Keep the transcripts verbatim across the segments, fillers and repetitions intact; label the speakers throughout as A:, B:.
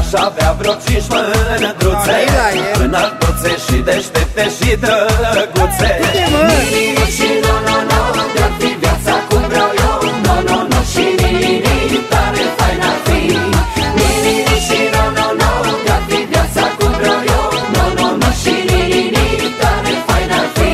A: aș avea vreo cinci mândruțe, înăltuțe și deștepte și drăguțe.
B: Nini și no, no, no, de-ar fi viața cum vreau eu. No, no, no și nini, tare fain ar fi. Nini și no, no, no, de-ar fi viața cum vreau eu. No, no, no și nini, tare fain ar fi.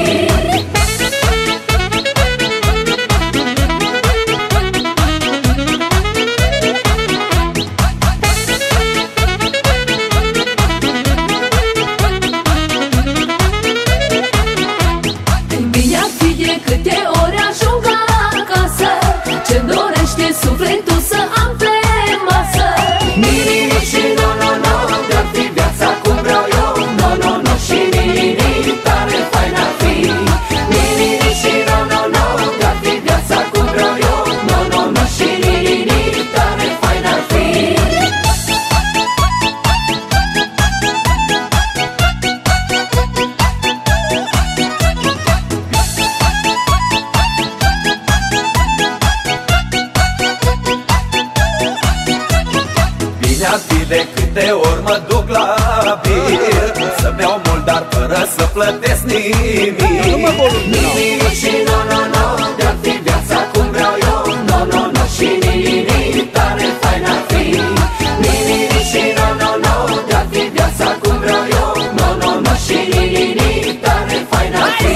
C: Câte ori ajung acasă, ce-mi dorește sufletul să am pe masă.
B: Nini și no, no, no, de-ar fi viața cum vreau eu. No, no, no și nini, tare fain ar fi. Nini și no, no, no, de-ar fi viața cum vreau eu. No, no, no și nini, tare fain ar fi.
A: De câte ori mă duc la bir, să-mi iau mult, dar fără să plătesc nimic.
B: Nini și no, no, no, de-ar fi viața cum vreau eu. No, no, no și nini, tare fain ar fi. Nini și no, no, no, de-ar fi viața cum vreau eu. No, no, no și nini, tare fain ar fi.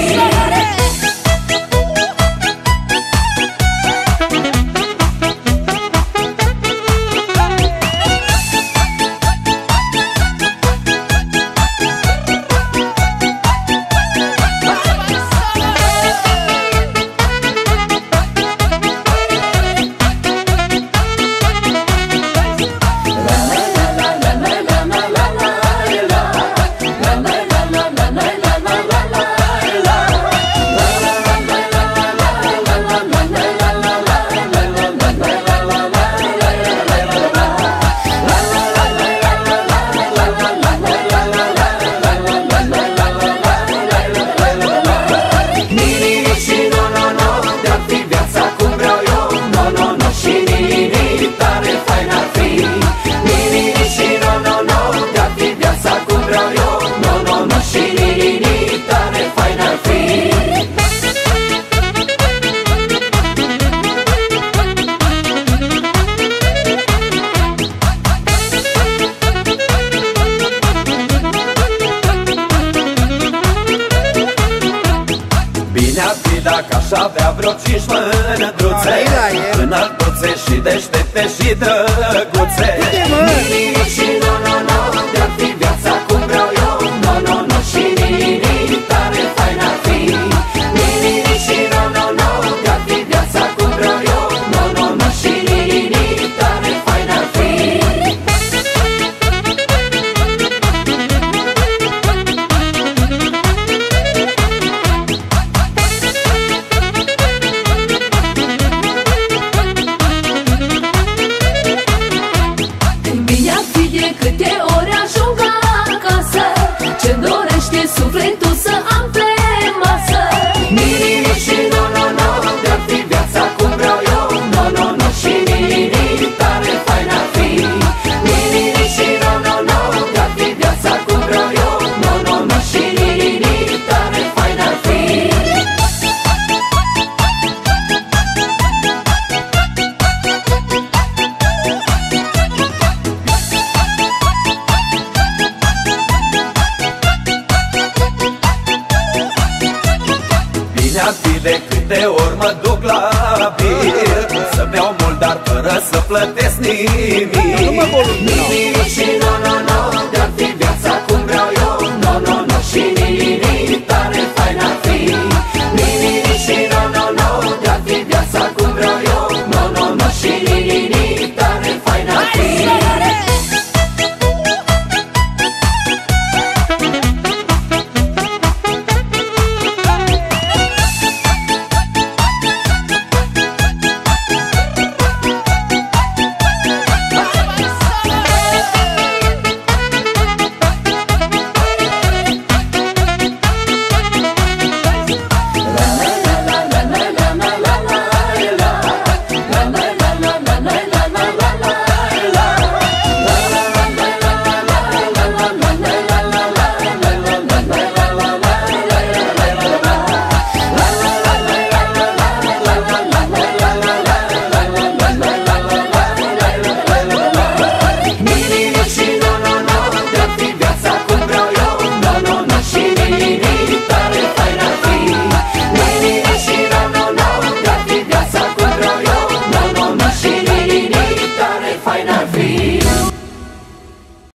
A: Dacă aș avea vreo cinci mândruțe, înăltuțe și deștepte și drăguțe.
B: Nini și no, no, no, de-ar fi viața cum vreau eu. No, no, no și nini, tare fain ar fi. Nini și no, no, no, de-ar fi viața cum vreau eu. No, no, no și nini, tare fain ar fi.
C: Câte ori ajung acasă, ce-mi dorește sufletul să am pe masă.
B: Nini și no, no, no, de-ar fi viața cum vreau eu. No, no, no și nini, tare fain ar fi. Nini și no, no, no, de-ar fi viața cum vreau eu. No, no, no și nini, tare fain ar fi.
A: De câte ori mă duc la bir, să-mi iau mult, dar fără să plătesc nimic.
B: Nini și no, no, no, de-ar fi viața cum vreau eu. No, no, no